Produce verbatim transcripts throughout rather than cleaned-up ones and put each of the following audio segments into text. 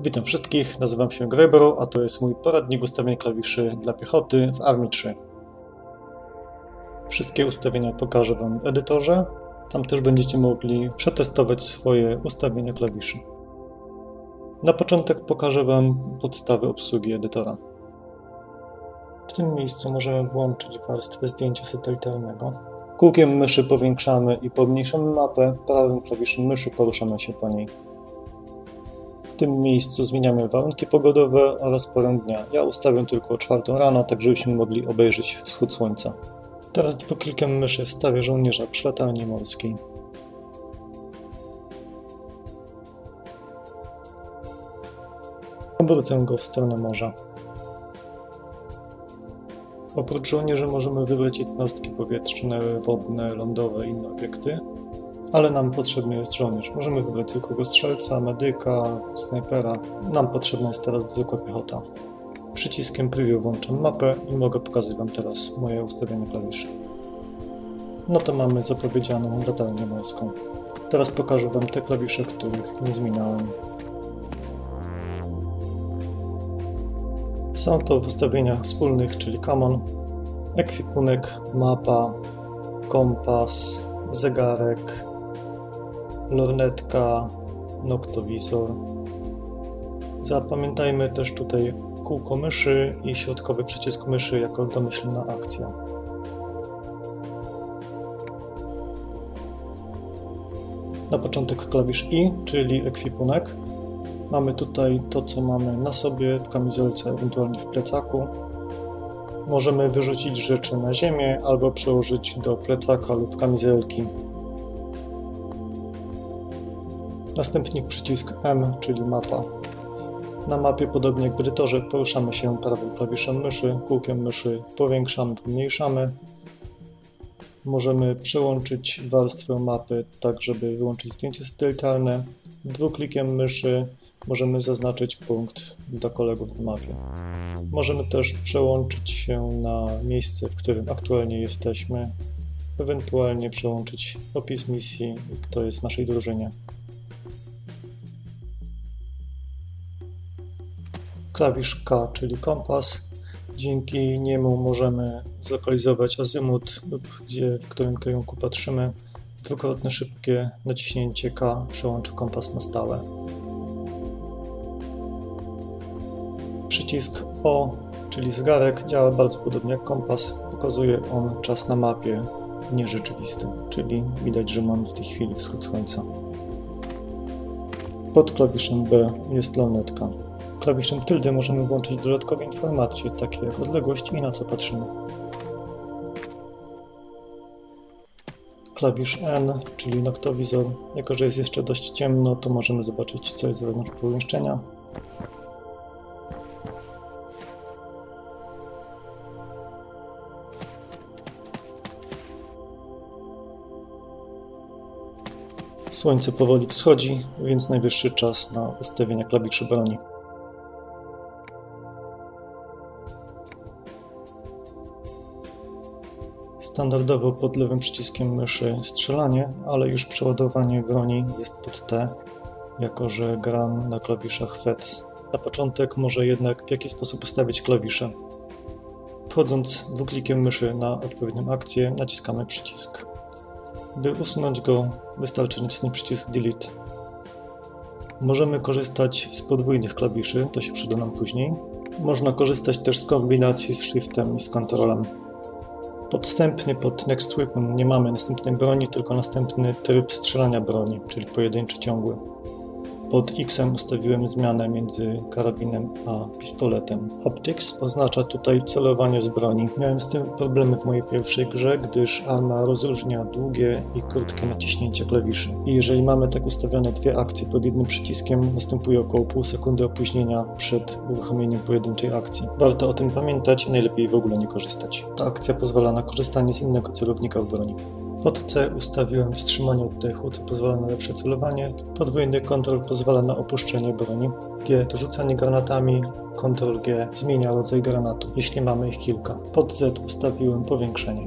Witam wszystkich, nazywam się Grebro, a to jest mój poradnik ustawień klawiszy dla piechoty w Armii trzy. Wszystkie ustawienia pokażę Wam w edytorze, tam też będziecie mogli przetestować swoje ustawienia klawiszy. Na początek pokażę Wam podstawy obsługi edytora. W tym miejscu możemy włączyć warstwę zdjęcia satelitarnego. Kółkiem myszy powiększamy i pomniejszamy mapę, prawym klawiszem myszy poruszamy się po niej. W tym miejscu zmieniamy warunki pogodowe oraz porę dnia. Ja ustawię tylko o czwartą rano, tak żebyśmy mogli obejrzeć wschód słońca. Teraz dwuklikiem myszy wstawię żołnierza przy latarni morskiej. Obrócę go w stronę morza. Oprócz żołnierzy możemy wybrać jednostki powietrzne, wodne, lądowe i inne obiekty. Ale nam potrzebny jest żołnierz. Możemy wybrać zwykłego strzelca, medyka, snajpera. Nam potrzebna jest teraz zwykła piechota. Przyciskiem preview włączam mapę i mogę pokazać Wam teraz moje ustawienie klawiszy. No to mamy zapowiedzianą latarnię morską. Teraz pokażę Wam te klawisze, których nie zmieniałem. Są to w ustawieniach wspólnych, czyli common, ekwipunek, mapa, kompas, zegarek, lornetka, noktowizor. Zapamiętajmy też tutaj kółko myszy i środkowy przycisk myszy jako domyślna akcja. Na początek klawisz I, czyli ekwipunek. Mamy tutaj to, co mamy na sobie, w kamizelce, ewentualnie w plecaku. Możemy wyrzucić rzeczy na ziemię albo przełożyć do plecaka lub kamizelki. Następnie przycisk M, czyli mapa. Na mapie, podobnie jak w edytorze, poruszamy się prawym klawiszem myszy, kółkiem myszy powiększamy, pomniejszamy. Możemy przełączyć warstwę mapy tak, żeby wyłączyć zdjęcie satelitarne. Dwuklikiem myszy możemy zaznaczyć punkt dla kolegów w mapie. Możemy też przełączyć się na miejsce, w którym aktualnie jesteśmy, ewentualnie przełączyć opis misji, kto jest w naszej drużynie. Klawisz K, czyli kompas. Dzięki niemu możemy zlokalizować azymut lub gdzie, w którym kierunku patrzymy. Dwukrotne szybkie naciśnięcie K przełączy kompas na stałe. Przycisk O, czyli zegarek, działa bardzo podobnie jak kompas. Pokazuje on czas na mapie nierzeczywisty, czyli widać, że mamy w tej chwili wschód słońca. Pod klawiszem B jest lornetka. Klawiszem tyldy możemy włączyć dodatkowe informacje, takie jak odległość i na co patrzymy. Klawisz N, czyli noktowizor. Jako że jest jeszcze dość ciemno, to możemy zobaczyć, co jest wewnątrz pomieszczenia. Słońce powoli wschodzi, więc najwyższy czas na ustawienie klawiszy broni. Standardowo pod lewym przyciskiem myszy strzelanie, ale już przeładowanie broni jest pod T, jako że gram na klawiszach F E T S. Na początek może jednak w jaki sposób ustawić klawisze. Wchodząc dwuklikiem myszy na odpowiednią akcję, naciskamy przycisk. By usunąć go, wystarczy nacisnąć przycisk Delete. Możemy korzystać z podwójnych klawiszy, to się przyda nam później. Można korzystać też z kombinacji z Shiftem i z Controlem. Podstępnie pod Next Weapon nie mamy następnej broni, tylko następny tryb strzelania broni, czyli pojedynczy ciągły. Pod X-em ustawiłem zmianę między karabinem a pistoletem. Optics oznacza tutaj celowanie z broni. Miałem z tym problemy w mojej pierwszej grze, gdyż arma rozróżnia długie i krótkie naciśnięcie klawiszy. I jeżeli mamy tak ustawione dwie akcje pod jednym przyciskiem, następuje około pół sekundy opóźnienia przed uruchomieniem pojedynczej akcji. Warto o tym pamiętać i najlepiej w ogóle nie korzystać. Ta akcja pozwala na korzystanie z innego celownika w broni. Pod C ustawiłem wstrzymanie oddechu, co pozwala na lepsze celowanie. Podwójny Ctrl pozwala na opuszczenie broni. G to rzucanie granatami. Ctrl G zmienia rodzaj granatu, jeśli mamy ich kilka. Pod Z ustawiłem powiększenie.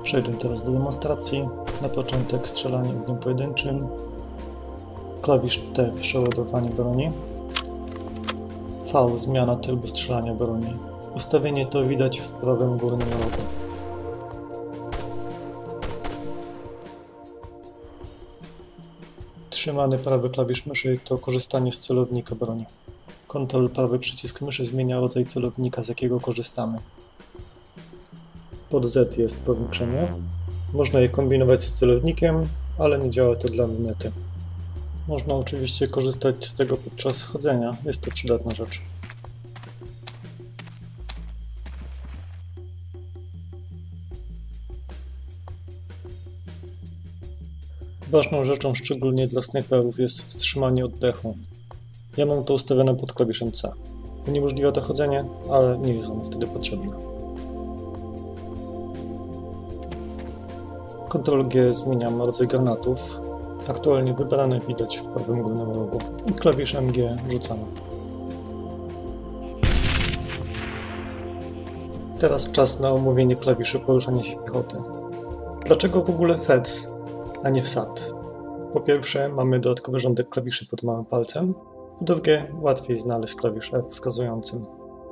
Przejdę teraz do demonstracji. Na początek strzelanie ogniem pojedynczym. Klawisz T przeładowanie broni. V zmiana trybu strzelania broni. Ustawienie to widać w prawym górnym rogu. Trzymany prawy klawisz myszy to korzystanie z celownika broni. Kontrol prawy przycisk myszy zmienia rodzaj celownika, z jakiego korzystamy. Pod Z jest powiększenie. Można je kombinować z celownikiem, ale nie działa to dla lunety. Można oczywiście korzystać z tego podczas chodzenia, jest to przydatna rzecz. Ważną rzeczą, szczególnie dla snajperów, jest wstrzymanie oddechu. Ja mam to ustawione pod klawiszem C. Uniemożliwia to chodzenie, ale nie jest ono wtedy potrzebne. kontrol G zmieniam rodzaj granatów. Aktualnie wybrane widać w prawym górnym rogu. I klawiszem G rzucamy. Teraz czas na omówienie klawiszy poruszania się piechoty. Dlaczego w ogóle F E D S, a nie F S A T? Po pierwsze, mamy dodatkowy rządek klawiszy pod małym palcem. Po drugie, łatwiej znaleźć klawisz F wskazującym.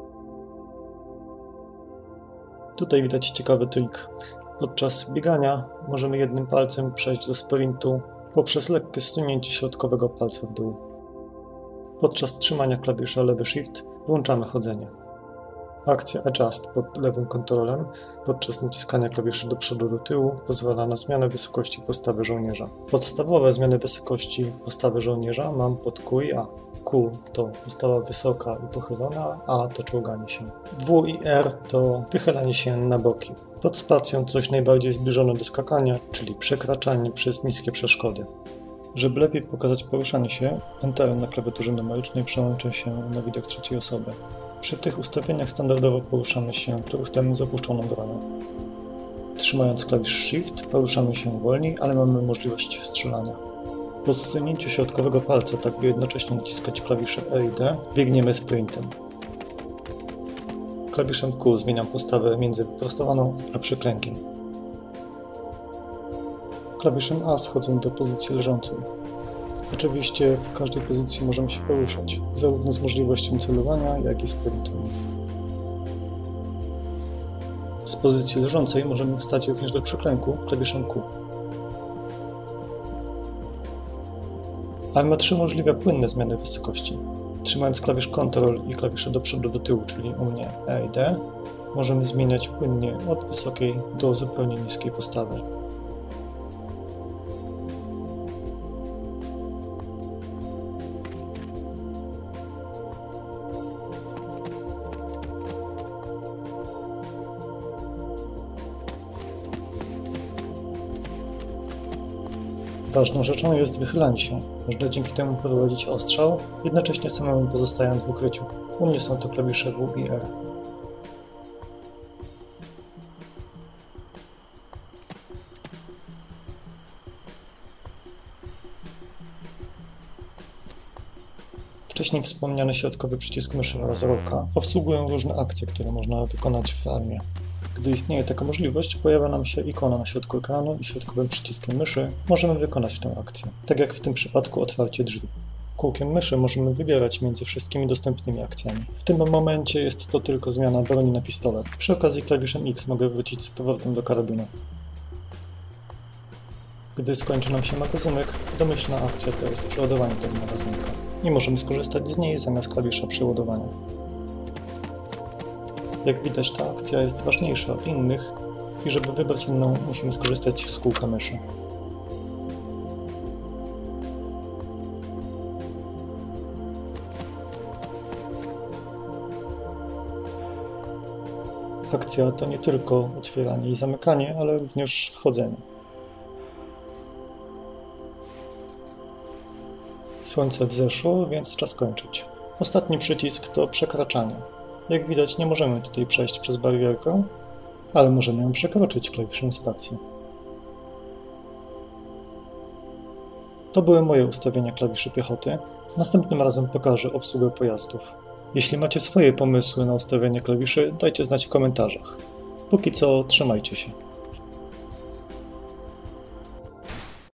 Tutaj widać ciekawy trik. Podczas biegania możemy jednym palcem przejść do sprintu poprzez lekkie zsunięcie środkowego palca w dół. Podczas trzymania klawisza lewy Shift włączamy chodzenie. Akcja Adjust pod lewym kontrolem podczas naciskania klawiszy do przodu do tyłu pozwala na zmianę wysokości postawy żołnierza. Podstawowe zmiany wysokości postawy żołnierza mam pod Q i A. Q to postawa wysoka i pochylona, A to czołganie się. W i R to wychylanie się na boki. Pod spacją coś najbardziej zbliżone do skakania, czyli przekraczanie przez niskie przeszkody. Żeby lepiej pokazać poruszanie się, Enterem na klawiaturze numerycznej przełączę się na widok trzeciej osoby. Przy tych ustawieniach standardowo poruszamy się driftem z opuszczoną bronią. Trzymając klawisz Shift poruszamy się wolniej, ale mamy możliwość strzelania. Po zsunięciu środkowego palca, tak by jednocześnie naciskać klawisze E i D, biegniemy sprintem. Klawiszem Q zmieniam postawę między wyprostowaną a przyklękiem. Klawiszem A schodzę do pozycji leżącej. Oczywiście w każdej pozycji możemy się poruszać, zarówno z możliwością celowania, jak i sprintem. Z pozycji leżącej możemy wstać również do przyklęku klawiszem Q. Arma trzy umożliwia płynne zmiany wysokości. Trzymając klawisz Ctrl i klawisze do przodu do tyłu, czyli u mnie E i D, możemy zmieniać płynnie od wysokiej do zupełnie niskiej postawy. Ważną rzeczą jest wychylanie się. Można dzięki temu prowadzić ostrzał, jednocześnie samemu pozostając w ukryciu. U mnie są to klawisze W i R. Wcześniej wspomniany środkowy przycisk myszy oraz rolka obsługują różne akcje, które można wykonać w armii. Gdy istnieje taka możliwość, pojawia nam się ikona na środku ekranu i środkowym przyciskiem myszy możemy wykonać tę akcję, tak jak w tym przypadku otwarcie drzwi. Kółkiem myszy możemy wybierać między wszystkimi dostępnymi akcjami. W tym momencie jest to tylko zmiana broni na pistolet. Przy okazji klawiszem X mogę wrócić z powrotem do karabinu. Gdy skończy nam się magazynek, domyślna akcja to jest przeładowanie tego magazynka i możemy skorzystać z niej zamiast klawisza przeładowania. Jak widać, ta akcja jest ważniejsza od innych i żeby wybrać inną, musimy skorzystać z kółka myszy. Akcja to nie tylko otwieranie i zamykanie, ale również wchodzenie. Słońce wzeszło, więc czas kończyć. Ostatni przycisk to przekraczanie. Jak widać, nie możemy tutaj przejść przez barierkę, ale możemy ją przekroczyć klawiszem spacji. To były moje ustawienia klawiszy piechoty. Następnym razem pokażę obsługę pojazdów. Jeśli macie swoje pomysły na ustawienie klawiszy, dajcie znać w komentarzach. Póki co, trzymajcie się.